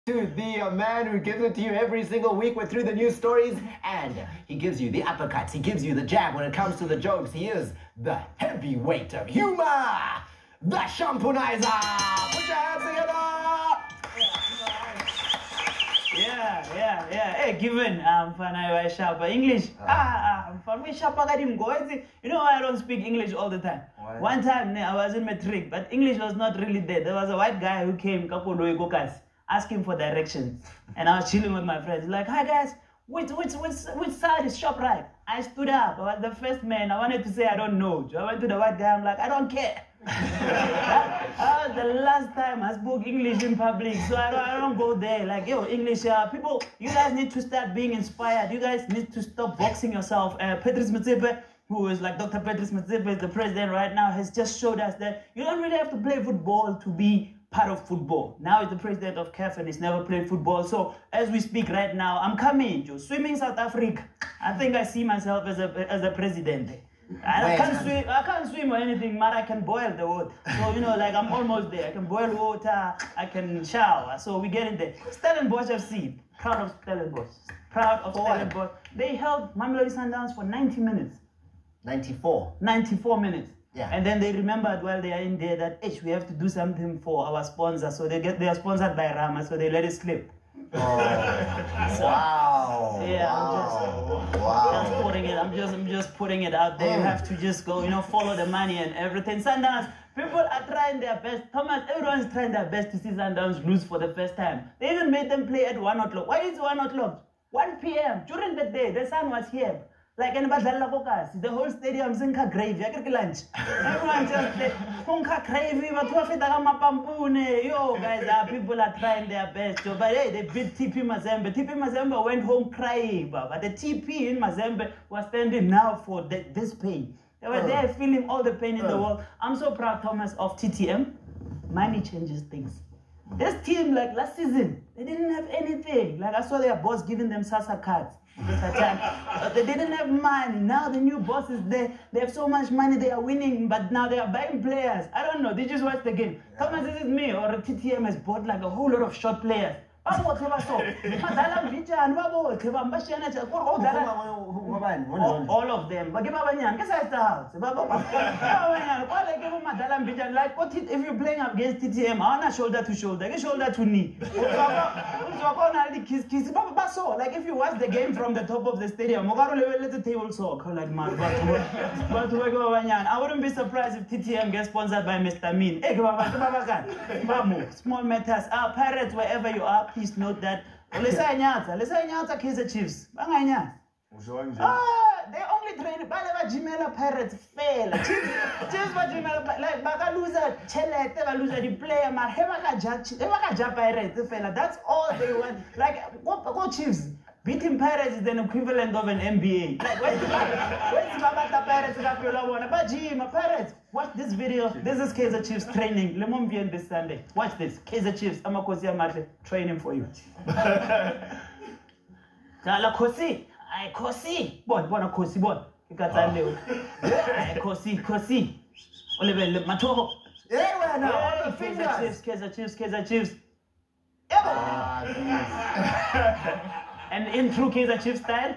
To the man who gives it to you every single week with through the news stories, and he gives you the uppercuts, he gives you the jab when it comes to the jokes. He is the heavyweight of humor, the Shampunizer. Put your hands together. Yeah. Hey, given I sharp English. We sharp You know why I don't speak English all the time? Why? One time I was in matric, but English was not really there. There was a white guy who came asking for directions, and I was chilling with my friends. Like, hi guys, which side is ShopRite? I stood up. I was the first man. I wanted to say I don't know. So I went to the white guy. I'm like, I don't care. That was the last time I spoke English in public, so I don't go there. Like, yo, English people, you guys need to start being inspired. You guys need to stop boxing yourself. Patrice Motsepe, who is like Dr. Patrice Motsepe, the president right now, has just showed us that you don't really have to play football to be part of football. Now he's the president of CAF and he's never played football. So as we speak right now, I'm coming to swimming South Africa. I think I see myself as a president. I can't swim or anything, but I can boil the water. So, you know, like I'm almost there. I can boil water, I can shower. So we get in there. Stellenbosch FC, proud of Stellenbosch. Proud of Stellenbosch. They held Mamelodi Sundowns for 90 minutes. 94 minutes. Yeah. And then they remembered while they are in there that, we have to do something for our sponsor. So they are sponsored by Rama, so they let it slip. Oh. Wow. Yeah, Wow. I'm just putting it out there. You have to just go, follow the money and everything. Sundowns, people are trying their best. Thomas, everyone's trying their best to see Sundowns lose for the first time. They even made them play at 1 o'clock. Why is it 1 o'clock? 1 p.m. During the day, the sun was here. Like anybody, the whole stadium is in gravy. Lunch. Everyone just gravy. Yo, guys, people are trying their best. But hey, they beat TP Mazembe. TP Mazembe went home crying, but the TP in Mazembe was standing now for this pain. They were there feeling all the pain in the world. I'm so proud, Thomas, of TTM. Money changes things. This team, like last season, they didn't have anything. Like I saw their boss giving them Sasa cards. They didn't have money. Now the new boss is there. They have so much money. They are winning, but now they are buying players. I don't know. They just watch the game. Yeah. Thomas, this is me, or TTM has bought like a whole lot of short players. All of them. Like, if you're playing against TTM, I want shoulder to shoulder, shoulder to knee. Like, if you watch the game from the top of the stadium, let the table talk. Like, man, I wouldn't be surprised if TTM gets sponsored by Mr. Mean. Small matters. Pirates, wherever you are, please note that. Let's say Kaizer Chiefs. They only train by Jimela Pirates fail. Chiefs like Baka loser, Chele, they loser the player, man. Hemaka Pirates fail. That's all they want. Like go Chiefs. Beating Pirates is an equivalent of an NBA. Like where's Babata Pirates? But Jim, Pirates. Watch this video. This is Kaizer Chiefs training. Lemon Bien this Sunday. Watch this. Kaizer Chiefs. Amakosia Mate training for you. Kala Kosi. I Kosi. Bon, Kosi, bon. You got that little. Kosi. Oliver Matoro. Yeah, now. Kaizer Chiefs. And in true Kaizer Chiefs style.